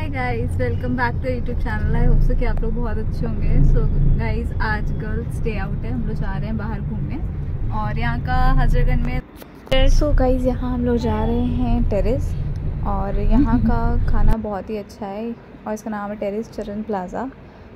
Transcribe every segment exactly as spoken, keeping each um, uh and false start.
Hi guys, welcome back to YouTube channel. I hope so कि आप लोग बहुत अच्छे होंगे। सो गाइस, आज गर्ल्स डे आउट है, हम लोग जा रहे हैं बाहर घूमने और यहाँ का हजरतगंज में। सो गाइस, यहाँ हम लोग जा रहे हैं टेरेस और यहाँ का खाना बहुत ही अच्छा है और इसका नाम है टेरेस चरण प्लाज़ा।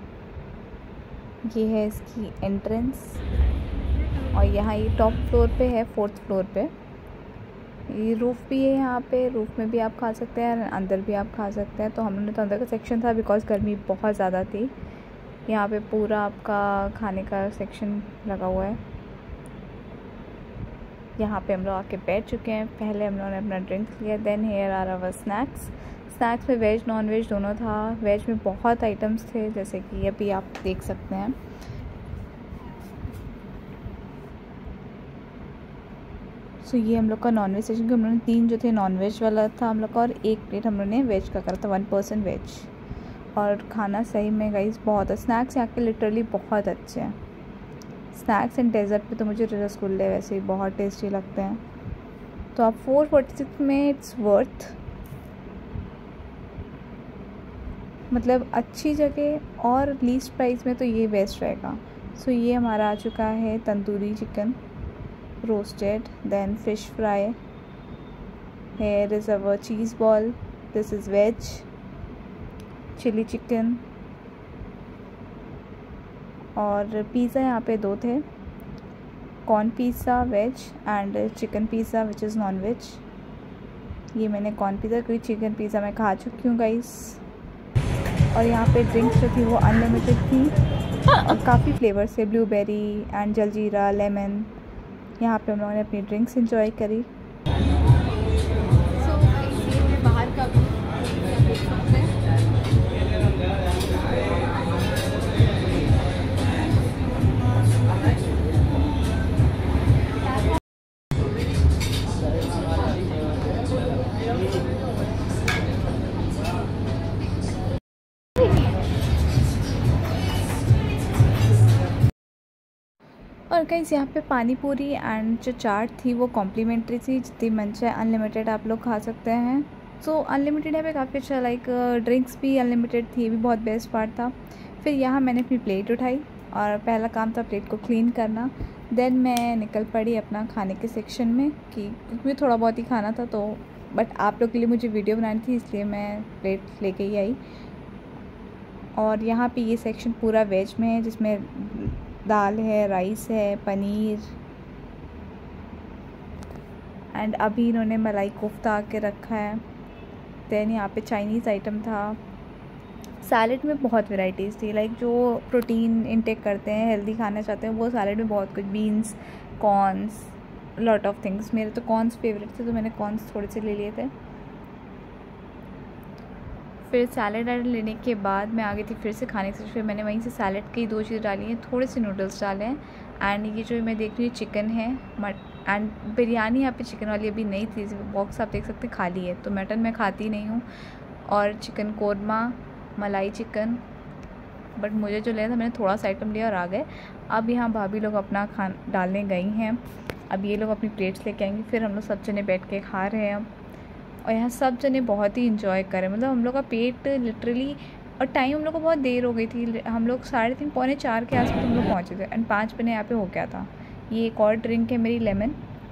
ये है इसकी एंट्रेंस और यहाँ ये टॉप फ्लोर पे है, फोर्थ फ्लोर पे। ये रूफ़ भी है, यहाँ पे रूफ़ में भी आप खा सकते हैं, अंदर भी आप खा सकते हैं। तो हम लोगों ने तो अंदर का सेक्शन था बिकॉज़ गर्मी बहुत ज़्यादा थी। यहाँ पे पूरा आपका खाने का सेक्शन लगा हुआ है। यहाँ पे हम लोग आके बैठ चुके हैं। पहले हम लोगों ने अपना ड्रिंक्स लिया, then here are our snacks. Snacks में वेज नॉन वेज दोनों था। वेज में बहुत आइटम्स थे, जैसे कि अभी आप देख सकते हैं। सो so, ये हम लोग का नॉन वेज सेशन, हम लोगों ने तीन जो थे नॉन वेज वाला था हम लोग का और एक प्लेट हम लोगों ने वेज का करा था, वन पर्सन वेज। और खाना सही में गाइस बहुत है। स्नैक्स यहाँ के लिटरली बहुत अच्छे हैं। स्नैक्स एंड डेजर्ट पे तो मुझे रसगुल्ले वैसे ही बहुत टेस्टी लगते हैं। तो आप फोर फोर्टी सिक्स में इट्स वर्थ, मतलब अच्छी जगह और लीस्ट प्राइस में तो ये बेस्ट रहेगा। सो so, ये हमारा आ चुका है tandoori chicken roasted, then fish fry. Here is our cheese ball. This is veg, chili chicken और पिज़्ज़ा यहाँ पे दो थे, corn pizza veg and chicken pizza which is non veg. ये मैंने कॉर्न पिज़्ज़ा, क्योंकि चिकन पिज़्ज़ा मैं खा चुकी हूँ गाइस। और यहाँ पे ड्रिंक्स जो थी वो अनलिमिटेड थी और काफ़ी फ्लेवर्स थे, ब्लूबेरी एंड जलजीरा लेमन। यहाँ पे हम लोगों ने अपनी ड्रिंक्स एंजॉय करी। सो ये है बाहर का भी, और गाइस यहाँ पे पानी पूरी एंड जो चाट थी वो कॉम्प्लीमेंट्री थी, जितनी मन चाहे अनलिमिटेड आप लोग खा सकते हैं। सो अनलिमिटेड यहाँ पे काफ़ी अच्छा, लाइक ड्रिंक्स भी अनलिमिटेड थी, ये भी बहुत बेस्ट पार्ट था। फिर यहाँ मैंने अपनी प्लेट उठाई और पहला काम था प्लेट को क्लीन करना। देन मैं निकल पड़ी अपना खाने के सेक्शन में, कि क्योंकि थोड़ा बहुत ही खाना था तो, बट आप लोग के लिए मुझे वीडियो बनानी थी इसलिए मैं प्लेट लेके ही आई। और यहाँ पर ये सेक्शन पूरा वेज में है, जिसमें दाल है, राइस है, पनीर एंड अभी इन्होंने मलाई कोफ्ता आके रखा है। देन यहाँ पे चाइनीज़ आइटम था। सैलेड में बहुत वैरायटीज़ थी, लाइक जो प्रोटीन इनटेक करते हैं, हेल्दी खाना चाहते हैं, वो सैलेड में बहुत कुछ, beans, corns, lot of things. मेरे तो कॉर्न्स फेवरेट थे तो मैंने कॉर्न्स थोड़े से ले लिए थे। फिर सैलेड ऐड लेने के बाद मैं आ गई थी फिर से खाने से। फिर मैंने वहीं से सैलेड की दो चीज़ डाली हैं, थोड़े से नूडल्स डाले हैं एंड ये जो मैं देख रही हूँ चिकन है मट एंड बिरयानी यहाँ पे चिकन वाली अभी नहीं थी, बॉक्स आप देख सकते हैं खाली है, तो मटन मैं खाती नहीं हूँ। और चिकन कोरमा, मलाई चिकन, बट मुझे जो लेना था मैंने थोड़ा सा आइटम लिया और आ गए। अब यहाँ भाभी लोग अपना खान डालने गई हैं, अब ये लोग अपनी प्लेट्स लेके आएंगे, फिर हम लोग सब जने बैठ के खा रहे हैं अब। और यहाँ सब जने बहुत ही इंजॉय करें, मतलब हम लोग का पेट लिटरली, और टाइम हम लोग को बहुत देर हो गई थी। हम लोग साढ़े तीन पौने चार के आसपास हम लोग पहुँचे थे एंड पाँच बजे यहाँ पे हो गया था। ये एक और ड्रिंक है मेरी लेमन।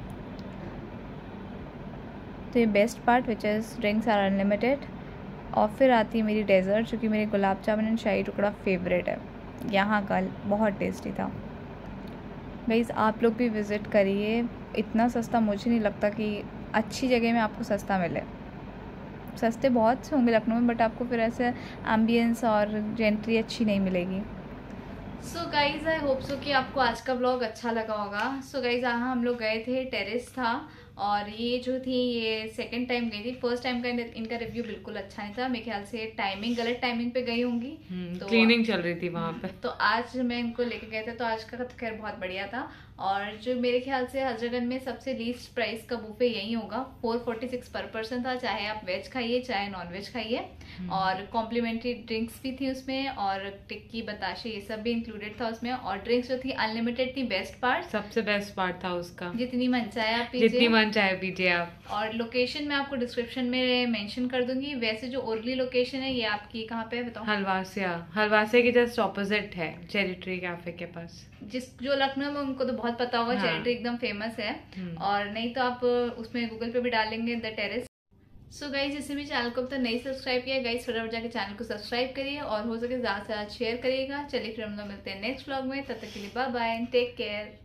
तो ये best part which is drinks are unlimited. और फिर आती है मेरी डेज़र्ट, जो कि मेरे गुलाब जामुन एंड शाही टुकड़ा फेवरेट है। यहाँ का बहुत टेस्टी था गाइस, आप लोग भी विज़िट करिए। इतना सस्ता मुझे नहीं लगता कि अच्छी जगह में आपको सस्ता मिले। सस्ते बहुत से होंगे लखनऊ में, बट आपको फिर ऐसे एम्बियंस और जेंट्री अच्छी नहीं मिलेगी। सो गाइज़, आई होप सो कि आपको आज का व्लॉग अच्छा लगा होगा। सो गाइज़, यहाँ हम लोग गए थे, टेरेस था और ये जो थी ये सेकंड टाइम गई थी। फर्स्ट टाइम का इनका रिव्यू बिल्कुल अच्छा नहीं था, मेरे ख्याल से टाइमिंग गलत टाइमिंग पे गई होंगी, तो क्लीनिंग चल रही थी वहाँ पे। तो आज मैं इनको लेके गए थे, तो आज का खैर बहुत बढ़िया था। और जो मेरे ख्याल से हजरतगंज में सबसे लीस्ट प्राइस का बुफे यही होगा। फोर फोर्टी सिक्स पर पर्सन था, चाहे आप वेज खाइए चाहे नॉन वेज खाइए। और कॉम्प्लीमेंट्री ड्रिंक्स भी थी उसमें और टिक्की बताशे ये सब भी इंक्लूडेड था उसमें। और ड्रिंक्स जो थी अनलिमिटेड थी, बेस्ट पार्ट, सबसे बेस्ट पार्ट था उसका। जितनी मन चाहे आप पीजिए, जितनी मन अमन चाय पीजिए आप। और लोकेशन मैं आपको डिस्क्रिप्शन में मेंशन कर दूंगी। वैसे जो ओरली लोकेशन है ये आपकी कहाँ पे है बताओ? हलवासिया, हलवासिया के जस्ट ऑपोजिट है, चेरी ट्री कैफे के पास। जिस जो लखनऊ में उनको तो बहुत पता होगा, हाँ। चेरी ट्री एकदम फेमस है। और नहीं तो आप उसमें गूगल पे भी डालेंगे द टेरेस। सो गाइज, जिसने भी चैनल को अब तक नहीं सब्सक्राइब किया गाइज फटाफट जाके चैनल को सब्सक्राइब करिए और हो सके ज़्यादा से ज़्यादा शेयर करिएगा। चलिए फिर हम लोग मिलते हैं नेक्स्ट व्लॉग में, तब तक के लिए बाय बाय, टेक केयर।